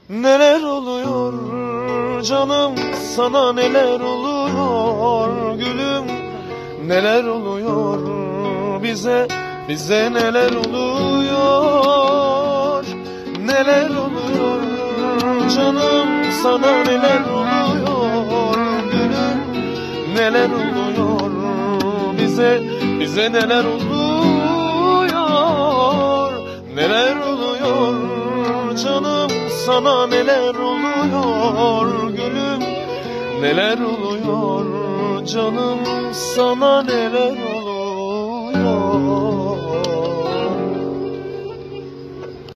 Neler oluyor canım, sana neler oluyor gülüm? Neler oluyor bize neler oluyor? Neler oluyor canım, sana neler oluyor gülüm? Neler oluyor bize neler oluyor? Neler oluyor canım, sana neler oluyor gülüm? Neler oluyor canım, sana neler oluyor?